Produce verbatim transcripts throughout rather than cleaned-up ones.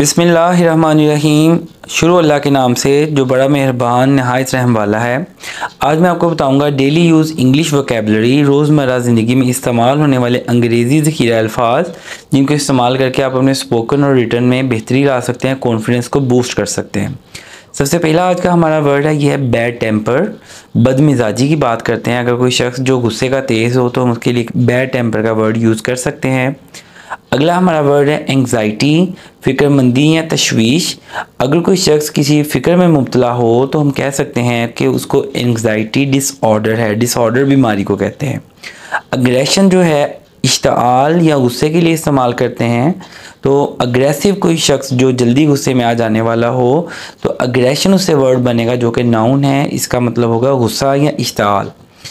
बिस्मिल्लाहिर्रहमानिर्रहीम। शुरू अल्लाह के नाम से जो बड़ा मेहरबान नहायत रहम वाला है। आज मैं आपको बताऊंगा डेली यूज़ इंग्लिश वोकेबलरी, रोज़मर्रा ज़िंदगी में इस्तेमाल होने वाले अंग्रेज़ी ज़ख़ीरा अल्फाज, जिनको इस्तेमाल करके आप अपने स्पोकन और रिटन में बेहतरी ला सकते हैं, कॉन्फिडेंस को बूस्ट कर सकते हैं। सबसे पहला आज का हमारा वर्ड है, ये है बैड टेम्पर। बदमिजाजी की बात करते हैं। अगर कोई शख्स जो गुस्से का तेज़ हो तो हम उसके लिए बैड टेम्पर का वर्ड यूज़ कर सकते हैं। अगला हमारा वर्ड है एंग्जाइटी, फ़िक्रमंदी या तशवीश। अगर कोई शख्स किसी फ़िक्र में मुब्तला हो तो हम कह सकते हैं कि उसको एंग्जाइटी डिसऑर्डर है, डिसऑर्डर बीमारी को कहते हैं। अग्रेशन जो है इश्ताल या गुस्से के लिए इस्तेमाल करते हैं। तो अग्रेसिव कोई शख्स जो जल्दी गुस्से में आ जाने वाला हो तो अग्रेशन उससे वर्ड बनेगा जो कि नाउन है, इसका मतलब होगा गुस्सा या इश्ताल।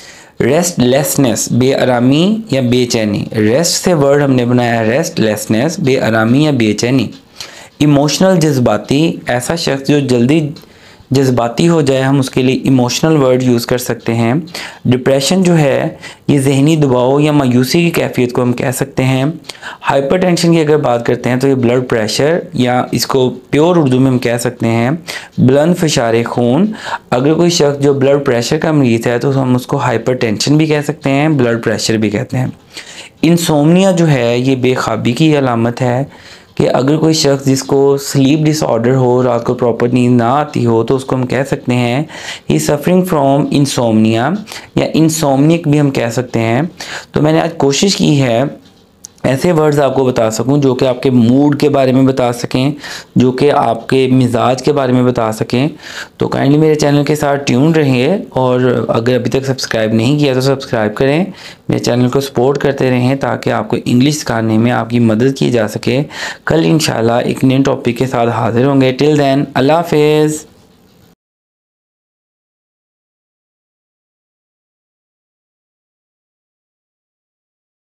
रेस्टलेसनेस, बेआरामी या बेचैनी। रेस्ट से वर्ड हमने बनाया है रेस्टलेसनेस, बेआरामी या बेचैनी। इमोशनल, जज्बाती, ऐसा शख्स जो जल्दी जज्बाती हो जाए हम उसके लिए इमोशनल वर्ड यूज़ कर सकते हैं। डिप्रेशन जो है ये जहनी दबाव या मायूसी की कैफियत को हम कह सकते हैं। हाइपरटेंशन की अगर बात करते हैं तो ये ब्लड प्रेशर या इसको प्योर उर्दू में हम कह सकते हैं बुलंद फिशारे खून। अगर कोई शख्स जो ब्लड प्रेशर का मरीज़ है तो हम उसको हाइपरटेंशन भी कह सकते हैं, ब्लड प्रेशर भी कहते हैं। इंसोम्निया जो है ये बेख्वाबी की अलामत है कि अगर कोई शख्स जिसको स्लीप डिसऑर्डर हो, रात को प्रॉपर नींद ना आती हो तो उसको हम कह सकते हैं ही सफरिंग फ्रॉम इंसोम्निया या इंसोम्निक भी हम कह सकते हैं। तो मैंने आज कोशिश की है ऐसे वर्ड्स आपको बता सकूं जो कि आपके मूड के बारे में बता सकें, जो कि आपके मिजाज के बारे में बता सकें। तो काइंडली मेरे चैनल के साथ ट्यून रहिए और अगर अभी तक सब्सक्राइब नहीं किया तो सब्सक्राइब करें, मेरे चैनल को सपोर्ट करते रहें ताकि आपको इंग्लिश सिखाने में आपकी मदद की जा सके। कल इंशाल्लाह एक नए टॉपिक के साथ हाजिर होंगे। टिल देन अल्लाह हाफिज़।